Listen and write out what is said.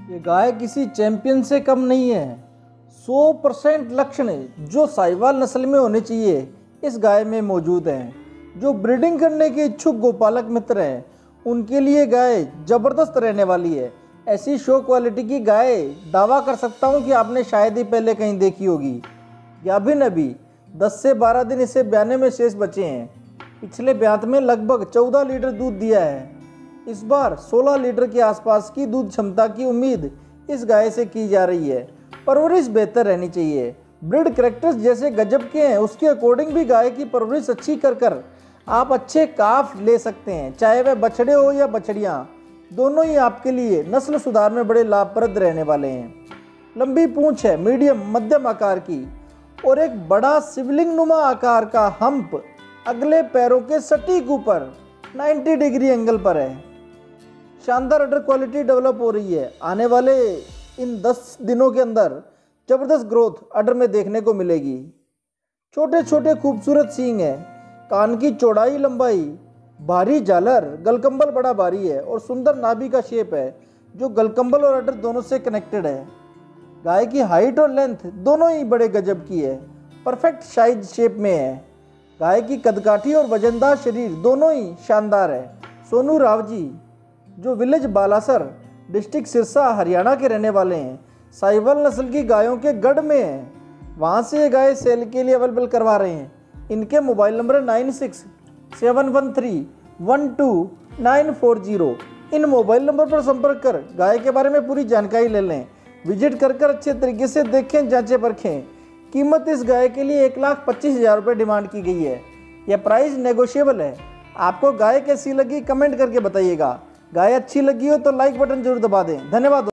ये गाय किसी चैंपियन से कम नहीं है। 100% लक्षण जो साहिवाल नस्ल में होने चाहिए इस गाय में मौजूद हैं। जो ब्रीडिंग करने के इच्छुक गोपालक मित्र हैं उनके लिए गाय ज़बरदस्त रहने वाली है। ऐसी शो क्वालिटी की गाय दावा कर सकता हूँ कि आपने शायद ही पहले कहीं देखी होगी। गाभिन अभी 10 से 12 दिन इसे ब्याने में शेष बचे हैं। पिछले ब्यात में लगभग 14 लीटर दूध दिया है। इस बार 16 लीटर के आसपास की दूध क्षमता की उम्मीद इस गाय से की जा रही है। परवरिश बेहतर रहनी चाहिए। ब्रीड कैरेक्टर्स जैसे गजब के हैं उसके अकॉर्डिंग भी गाय की परवरिश अच्छी कर आप अच्छे काफ ले सकते हैं। चाहे वह बछड़े हो या बछड़ियाँ, दोनों ही आपके लिए नस्ल सुधार में बड़े लाभप्रद रहने वाले हैं। लंबी पूंछ है, मीडियम मध्यम आकार की, और एक बड़ा शिवलिंग नुमा आकार का हम्प अगले पैरों के सटीक ऊपर 90 डिग्री एंगल पर है। शानदार अडर क्वालिटी डेवलप हो रही है। आने वाले इन 10 दिनों के अंदर जबरदस्त ग्रोथ अडर में देखने को मिलेगी। छोटे छोटे खूबसूरत सींग है, कान की चौड़ाई लंबाई, भारी झालर, गलकंबल बड़ा भारी है और सुंदर नाभि का शेप है जो गलकंबल और अडर दोनों से कनेक्टेड है। गाय की हाइट और लेंथ दोनों ही बड़े गजब की है, परफेक्ट साइज शेप में है। गाय की कदकाठी और वजनदार शरीर दोनों ही शानदार है। सोनू राव जी जो विलेज बालासर डिस्ट्रिक्ट सिरसा हरियाणा के रहने वाले हैं, साहिवाल नस्ल की गायों के गढ़ में हैं। वहाँ से ये गाय सेल के लिए अवेलेबल करवा रहे हैं। इनके मोबाइल नंबर 9671312940। इन मोबाइल नंबर पर संपर्क कर गाय के बारे में पूरी जानकारी ले लें। विजिट कर अच्छे तरीके से देखें, जांचें परखें। कीमत इस गाय के लिए 1,25,000 रुपये डिमांड की गई है। यह प्राइस नेगोशिएबल है। आपको गाय कैसी लगी कमेंट करके बताइएगा। गाय अच्छी लगी हो तो लाइक बटन जरूर दबा दें। धन्यवाद।